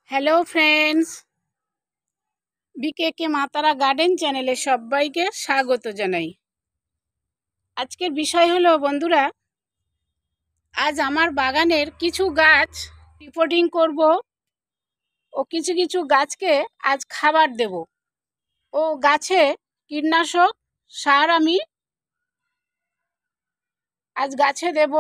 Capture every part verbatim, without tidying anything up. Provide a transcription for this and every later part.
Hello friends, বিকে কে মাতারা garden চ্যানেলে সবাইকে স্বাগত জানাই। আজকের বিষয় হলো বন্ধুরা, আজ আমার বাগানের কিছু গাছ রিপোর্টিং করব ও কিছু কিছু গাছকে আজ খাবার দেব ও গাছে কীটনাশক সার আমি আজ গাছে দেব।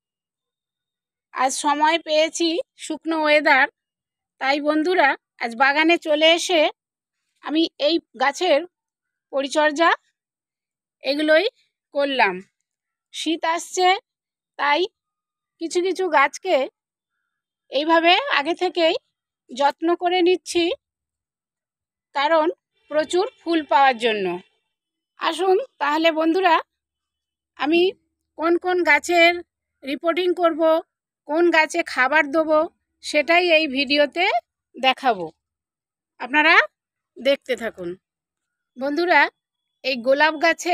আজ সময় পেয়েছি, শুকনো ওয়েদার, তাই বন্ধুরা আজ বাগানে চলে এসে আমি এই গাছের পরিচর্যা এগুলোই করলাম। শীত আসছে, তাই কিছু কিছু গাছকে এইভাবে আগে থেকেই যত্ন করে নিচ্ছি, কারণ প্রচুর ফুল পাওয়ার জন্য। আসুন তাহলে বন্ধুরা, আমি কোন কোন গাছের রিপোর্টিং করব, কোন গাছে খাবার দেবো, সেটাই এই ভিডিওতে দেখাবো। আপনারা দেখতে থাকুন। বন্ধুরা, এই গোলাপ গাছে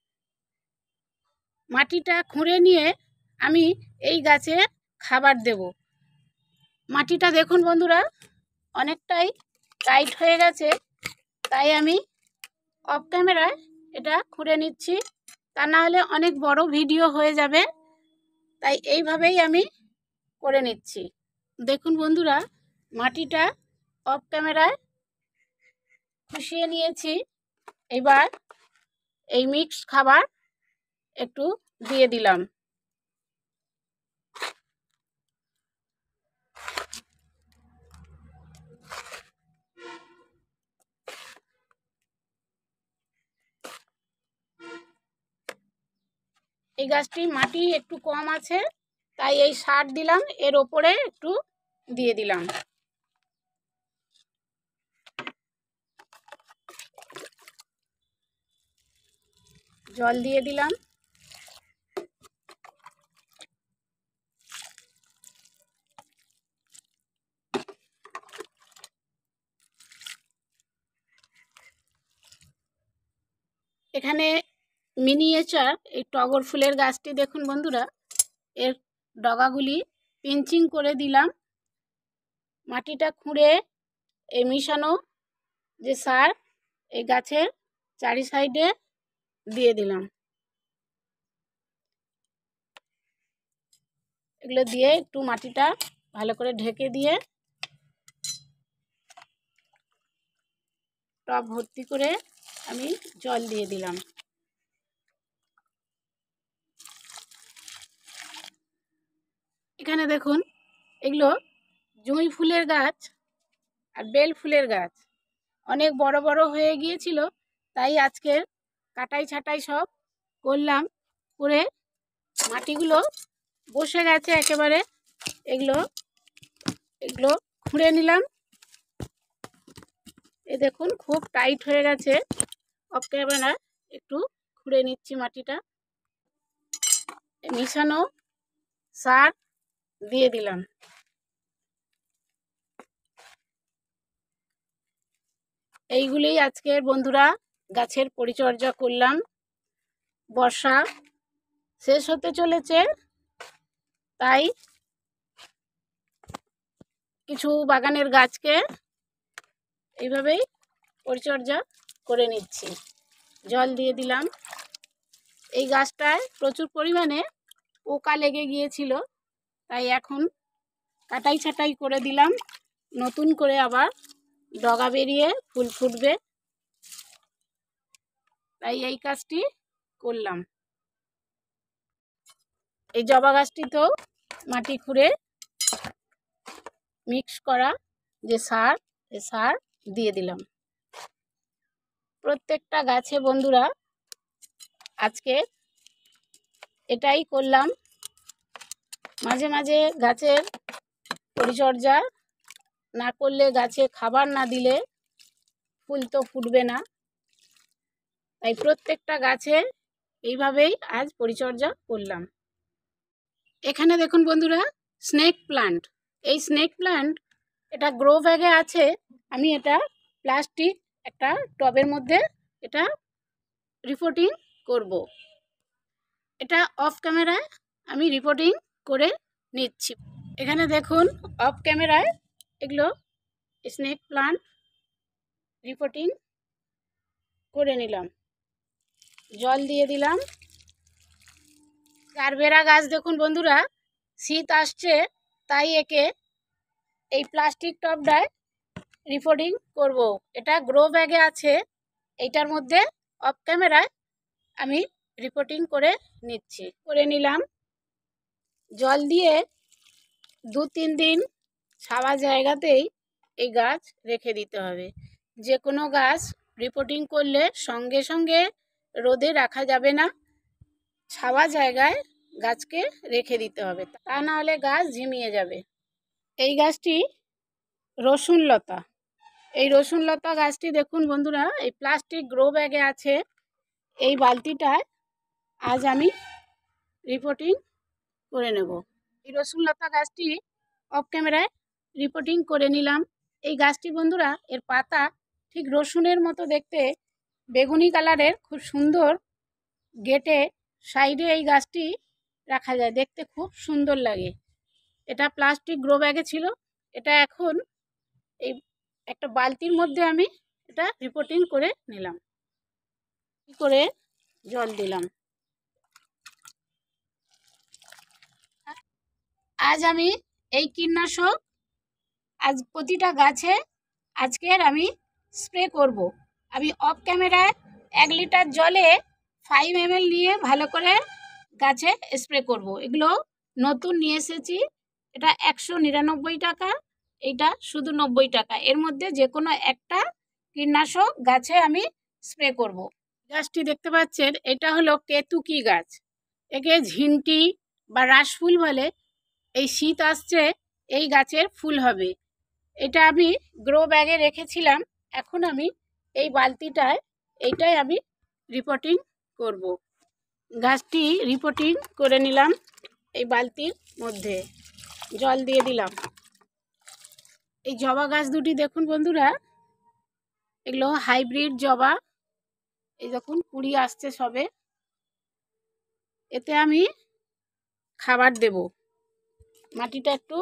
মাটিটা খুঁড়ে নিয়ে আমি এই গাছে খাবার দেব। মাটিটা দেখুন বন্ধুরা, অনেকটাই টাইট হয়ে গেছে, তাই আমি অফ ক্যামেরায় এটা খুঁড়ে নিচ্ছি, তা না হলে অনেক বড় ভিডিও হয়ে যাবে, তাই এইভাবেই আমি করে নিচ্ছি। দেখুন বন্ধুরা, মাটিটা অফ ক্যামেরায় খুশিয়ে নিয়েছি। এবার এই মিক্স খাবার একটু দিয়ে দিলাম। এই গাছটি মাটি একটু কম আছে, তাই এই সার দিলাম, এর ওপরে একটু দিয়ে দিলাম। জল দিয়ে দিলাম। এখানে মিনিয়েচার এই টগর ফুলের গাছটি দেখুন বন্ধুরা, এর ডগাগুলি পিঞ্চিং করে দিলাম। মাটিটা খুঁড়ে এই মিশানো যে সার এই গাছের চারি সাইডে দিয়ে দিলাম। এগুলো দিয়ে একটু মাটিটা ভালো করে ঢেকে দিয়ে টব ভর্তি করে আমি জল দিয়ে দিলাম। এখানে দেখুন, এগুলো জুঁই ফুলের গাছ আর বেল ফুলের গাছ, অনেক বড় বড় হয়ে গিয়েছিল, তাই আজকের কাটাই ছাটাই সব করলাম, করে মাটিগুলো বসে গেছে একেবারে, এগুলো এগুলো খুঁড়ে নিলাম। এ দেখুন খুব টাইট হয়ে গেছে, অফ ক্যামেরা একটু খুঁড়ে নিচ্ছি মাটিটা। মিশানো সার দিয়ে দিলাম। এইগুলি আজকের বন্ধুরা গাছের পরিচর্যা করলাম। বর্ষা শেষ হতে চলেছে, তাই কিছু বাগানের গাছকে এইভাবেই পরিচর্যা করে নিচ্ছি। জল দিয়ে দিলাম। এই গাছটায় প্রচুর পরিমাণে পোকা লেগে গিয়েছিল, তাই এখন কাটাই ছাটাই করে দিলাম, নতুন করে আবার ডগা বেরিয়ে ফুল ফুটবে, তাই এই কাজটি করলাম। এই জবা গাছটিতেও মাটি খুঁড়ে মিক্স করা যে সার, এ সার দিয়ে দিলাম। প্রত্যেকটা গাছে বন্ধুরা আজকে এটাই করলাম। মাঝে মাঝে গাছের পরিচর্যা না করলে, গাছে খাবার না দিলে ফুল তো ফুটবে না, তাই প্রত্যেকটা গাছে এইভাবেই আজ পরিচর্যা করলাম। এখানে দেখুন বন্ধুরা, স্নেক প্লান্ট, এই স্নেক প্লান্ট এটা গ্রো ব্যাগে আছে। আমি এটা প্লাস্টিক একটা টবের মধ্যে এটা রিপোর্টিং করব। এটা অফ ক্যামেরায় আমি রিপোর্টিং করে নিচ্ছি। এখানে দেখুন অফ ক্যামেরায় এগুলো স্নেক প্লান্ট রিপোর্টিং করে নিলাম, জল দিয়ে দিলাম। কারবেরা গাছ দেখুন বন্ধুরা, শীত আসছে তাই একে এই প্লাস্টিক টবটায় রিপোর্টিং করব। এটা গ্রো ব্যাগে আছে, এইটার মধ্যে অফ ক্যামেরায় আমি রিপোর্টিং করে নিচ্ছি। করে নিলাম, জল দিয়ে দু তিন দিন ছাওয়া জায়গাতেই এই গাছ রেখে দিতে হবে। যে কোনো গাছ রিপোর্টিং করলে সঙ্গে সঙ্গে রোদে রাখা যাবে না, ছাওয়া জায়গায় গাছকে রেখে দিতে হবে, তা না হলে গাছ ঝিমিয়ে যাবে। এই গাছটি রসুন লতা। এই রসুন লতা গাছটি দেখুন বন্ধুরা, এই প্লাস্টিক গ্রো ব্যাগে আছে। এই বালতিটায় আজ আমি রিপোর্টিং করে নেব। এই রসুন লতা গাছটি অফ ক্যামেরায় রিপোর্টিং করে নিলাম। এই গাছটি বন্ধুরা, এর পাতা ঠিক রসুনের মতো দেখতে, বেগুনি কালারের, খুব সুন্দর। গেটে সাইডে এই গাছটি রাখা যায়, দেখতে খুব সুন্দর লাগে। এটা প্লাস্টিক গ্রো ব্যাগে ছিল, এটা এখন এই একটা বালতির মধ্যে আমি এটা রিপোর্টিং করে নিলাম। কি করে জল দিলাম। আজ আমি এই কীটনাশক আজ প্রতিটা গাছে আজকের আমি স্প্রে করব। আমি অফ ক্যামেরায় এক লিটার জলে ফাইভ এম এল নিয়ে ভালো করে গাছে স্প্রে করব। এগুলো নতুন নিয়ে এসেছি, এটা একশো নিরানব্বই টাকা, এইটা শুধু নব্বই টাকা। এর মধ্যে যে কোনো একটা কীটনাশক গাছে আমি স্প্রে করব। গাছটি দেখতে পাচ্ছেন, এটা হলো কেতুকি গাছ, একে ঝিনটি বা রাসফুল বলে। এই শীত আসছে, এই গাছের ফুল হবে। এটা আমি গ্রো ব্যাগে রেখেছিলাম, এখন আমি এই বালতিটায় এইটাই আমি রিপোর্টিং করব। গাছটি রিপোর্টিং করে নিলাম, এই বালতির মধ্যে জল দিয়ে দিলাম। এই জবা গাছ দুটি দেখুন বন্ধুরা, এগুলো হাইব্রিড জবা। এই দেখুন কুড়ি আসছে সবে। এতে আমি খাবার দেব। মাটিটা একটু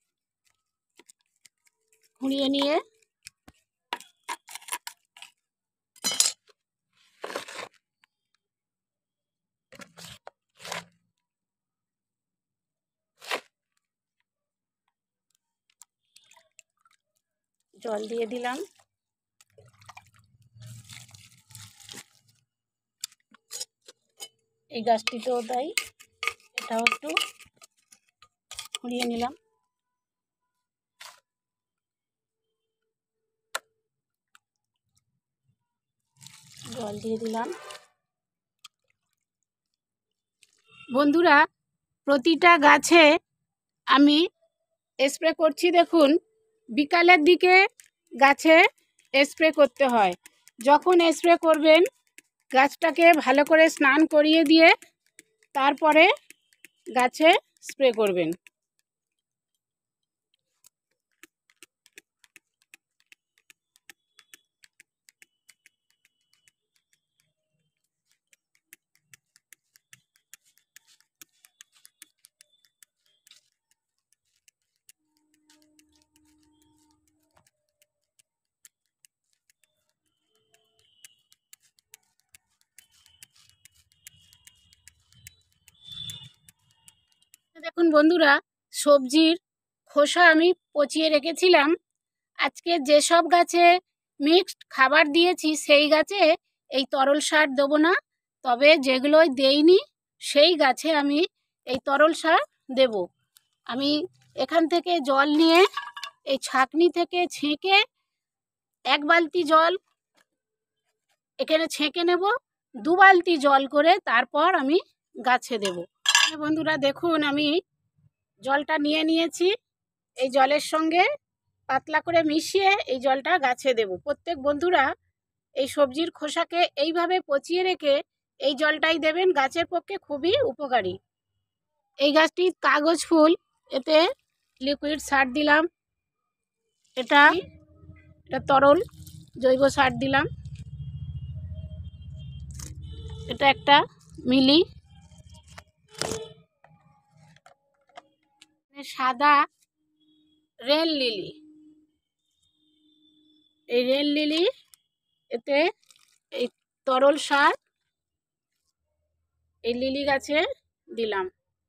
খুঁড়িয়ে নিয়ে জল দিয়ে দিলাম। এই গাছটিতেও তাই, এটাও একটু খুঁড়িয়ে নিলাম। জল দিয়ে দিলাম। বন্ধুরা, প্রতিটা গাছে আমি স্প্রে করছি। দেখুন, বিকালের দিকে গাছে স্প্রে করতে হয়। যখন স্প্রে করবেন, গাছটাকে ভালো করে স্নান করিয়ে দিয়ে তারপরে গাছে স্প্রে করবেন। দেখুন বন্ধুরা, সবজির খোসা আমি পচিয়ে রেখেছিলাম। আজকে যেসব গাছে মিক্সড খাবার দিয়েছি সেই গাছে এই তরল সার দেবো না, তবে যেগুলোই দেইনি সেই গাছে আমি এই তরল সার দেব। আমি এখান থেকে জল নিয়ে এই ছাঁকনি থেকে ছেঁকে এক বালতি জল এখানে ছেঁকে নেব, দু বালতি জল করে তারপর আমি গাছে দেব। বন্ধুরা দেখুন, আমি জলটা নিয়ে নিয়েছি, এই জলের সঙ্গে পাতলা করে মিশিয়ে এই জলটা গাছে দেব। প্রত্যেক বন্ধুরা এই সবজির খোসাকে এইভাবে পচিয়ে রেখে এই জলটাই দেবেন, গাছের পক্ষে খুবই উপকারী। এই গাছটি কাগজ ফুল, এতে লিকুইড সার দিলাম, এটা এটা তরল জৈব সার দিলাম। এটা একটা মিলি সাদা রেল লিলি, এই রেল লিলি, এতে এই তরল সার এই লিলি গাছে দিলাম।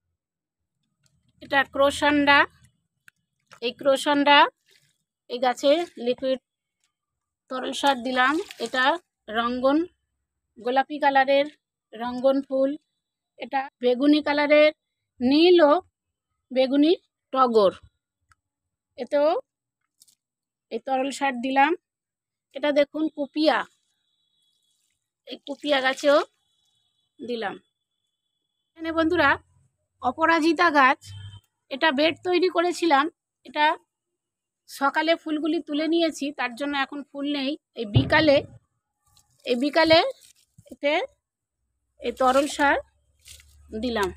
এটা ক্রোসান্ডা, এই ক্রোসান্ডা এই গাছে লিকুইড তরল সার দিলাম। এটা রঙ্গন, গোলাপি কালারের রঙ্গন ফুল। এটা বেগুনি কালারের নীল ও বেগুনি টগর, এতেও এই তরল সার দিলাম। এটা দেখুন কুপিয়া, এই কুপিয়া গাছেও দিলাম। এখানে বন্ধুরা অপরাজিতা গাছ, এটা বেড তৈরি করেছিলাম। এটা সকালে ফুলগুলি তুলে নিয়েছি, তার জন্য এখন ফুল নেই। এই বিকালে এই বিকালে এতে এই তরল সার দিলাম।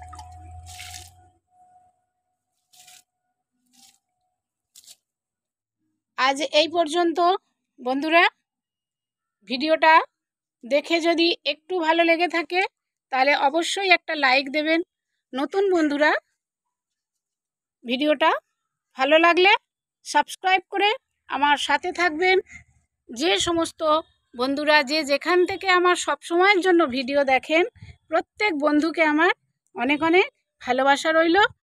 আজ এই পর্যন্ত বন্ধুরা। ভিডিওটা দেখে যদি একটু ভালো লেগে থাকে তাহলে অবশ্যই একটা লাইক দেবেন। নতুন বন্ধুরা ভিডিওটা ভালো লাগলে সাবস্ক্রাইব করে আমার সাথে থাকবেন। যে সমস্ত বন্ধুরা যে যেখান থেকে আমার সব সময়ের জন্য ভিডিও দেখেন, প্রত্যেক বন্ধুকে আমার অনেক অনেক ভালোবাসা রইল।